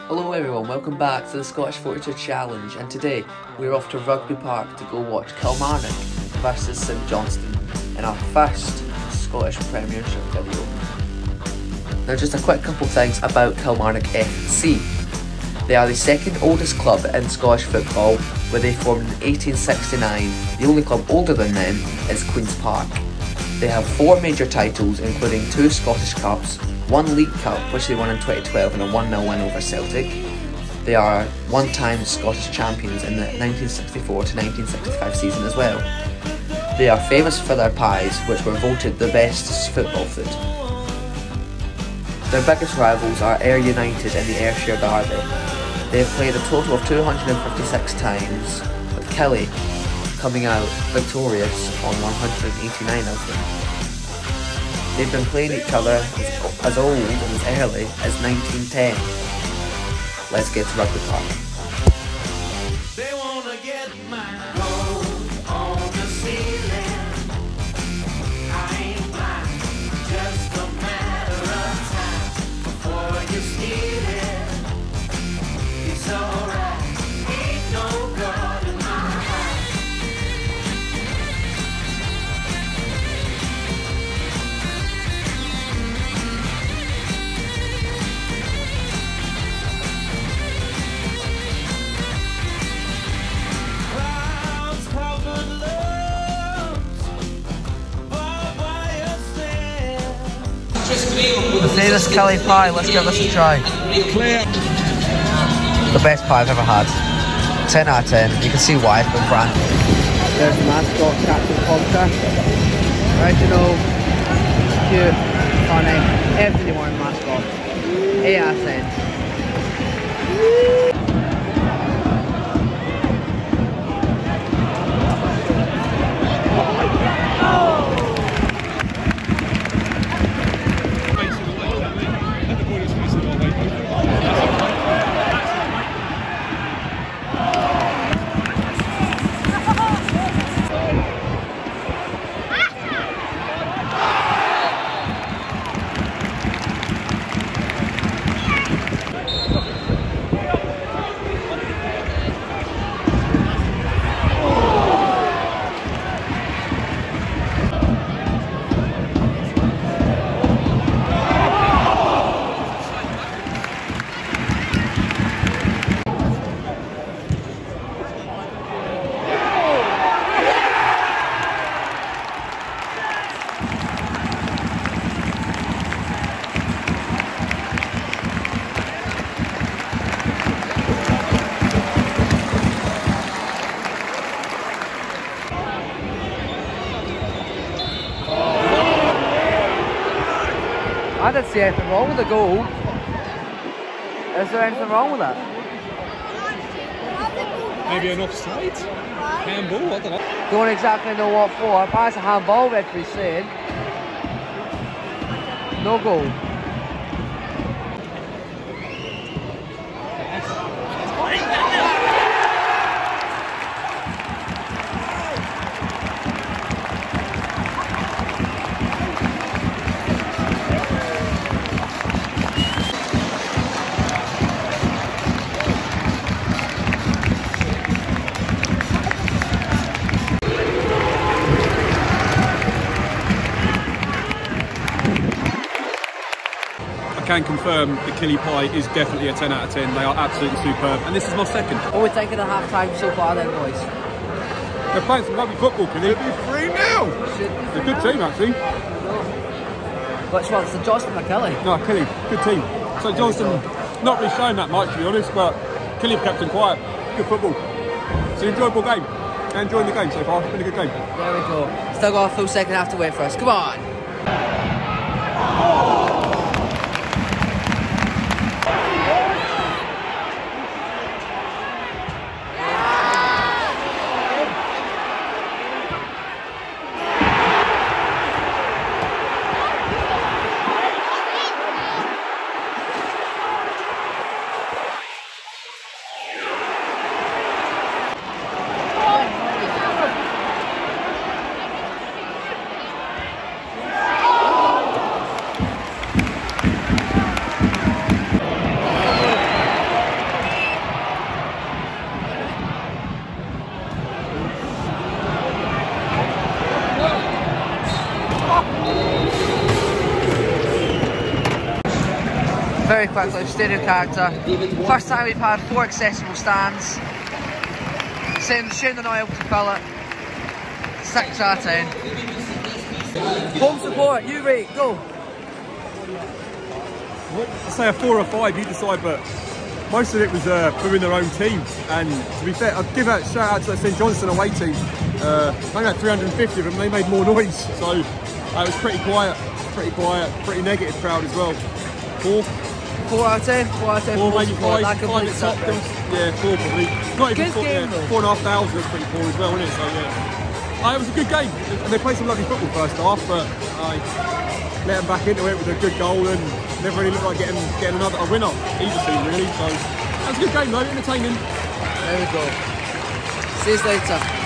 Hello everyone, welcome back to the Scottish 42 Challenge, and today we're off to Rugby Park to go watch Kilmarnock versus St Johnstone in our first Scottish Premiership video. Now just a quick couple things about Kilmarnock FC. They are the second oldest club in Scottish football, where they formed in 1869. The only club older than them is Queen's Park. They have 4 major titles, including 2 Scottish Cups, 1 League Cup, which they won in 2012 and a 1-0 win over Celtic. They are one-time Scottish champions in the 1964 to 1965 season as well. They are famous for their pies, which were voted the best football food. Their biggest rivals are Ayr United in the Ayrshire Derby. They have played a total of 256 times, with Killie coming out victorious on 189 of them. They've been playing each other as old and as early as 1910. Let's get to Rugby Park. They wanna get my gold on the ceiling. I ain't blind, just a matter of time before you steal it. It's alright, ain't no God in my heart. Clouds covered looks, barbed wire stairs. The famous Killie pie, let's give this a try. The best pie I've ever had. 10 out of 10, you can see why it's been branded. There's the mascot, Captain Ponta. Original, cute, funny, everything you want in a mascot. 8 out of 10. I didn't see anything wrong with the goal. Is there anything wrong with that? Maybe an offside? Handball? I don't know. Don't exactly know what for. Apparently it's a handball, referee's saying. No goal. I can confirm the Killie pie is definitely a 10 out of 10. They are absolutely superb. And this is my second. What are we thinking of half time so far then, boys? They're playing some rugby football, Killie. It'll be 3-0. They're a good team, actually. Which one's the Johnstone or Killie? No, Killie, good team. So Johnston, not really showing that much, to be honest, but Killie have kept them quiet. Good football. It's an enjoyable game. I'm enjoying the game so far. It's been a good game. There we go. Still got a full second half to wait for us. Come on! very quickly, stereo character. First time we've had 4 accessible stands. Sharing the oil to fill it. 6 out of 10. Home support, you rate, go. I'd say a 4 or 5, you decide, but most of it was booing their own team. And to be fair, I'd give a shout out to the St Johnstone away team. Only had 350 of them, they made more noise, so it was pretty quiet, pretty negative crowd as well. 4? 4 out of 10, 4 out of 10. 4, maybe 5, that 5 at top. Yeah, 4 probably. Not even Good 4, game, yeah, 4,500 was pretty poor as well, wasn't it? So yeah. It was a good game, and they played some lovely football first half, but I let them back into it with a good goal and never really looked like getting a winner either team really. So that was a good game though, entertaining. There we go. See you later.